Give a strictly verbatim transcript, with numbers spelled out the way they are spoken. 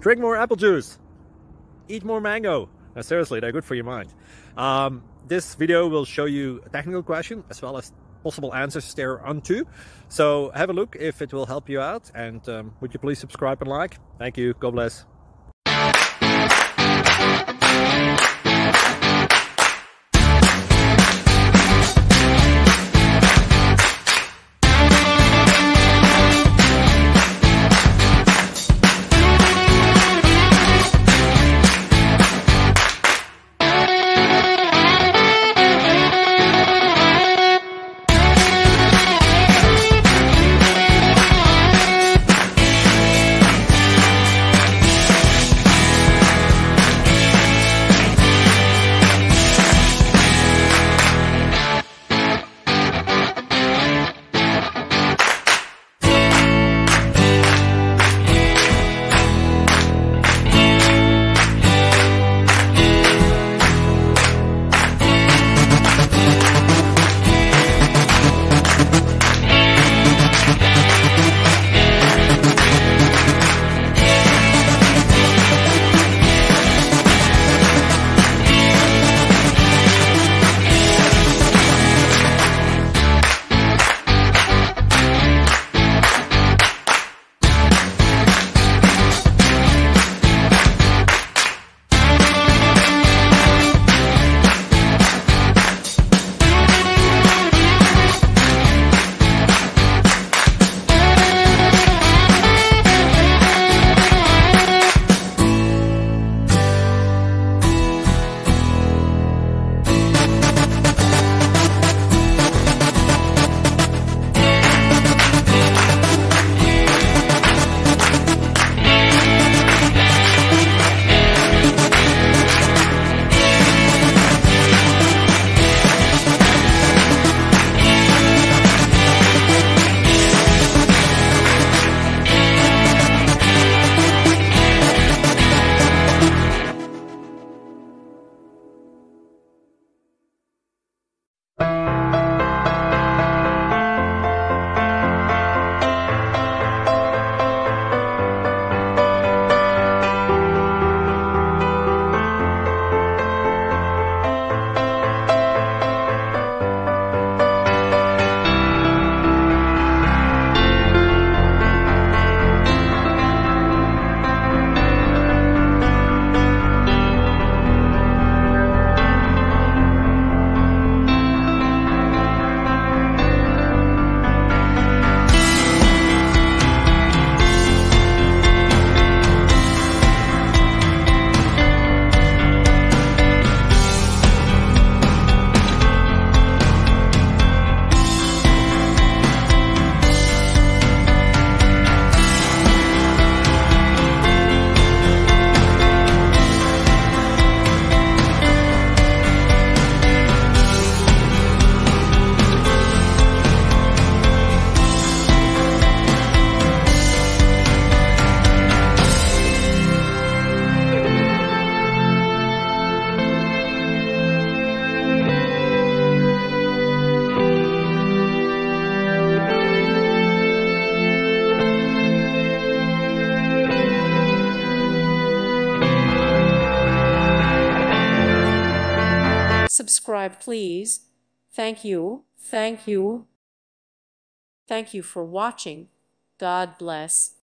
drink more apple juice, eat more mango. Now, seriously, they're good for your mind. Um, this video will show you a technical question as well as possible answers thereunto. So have a look if it will help you out, and um, would you please subscribe and like? Thank you. God bless. Subscribe, please. Thank you. Thank you. Thank you for watching. God bless.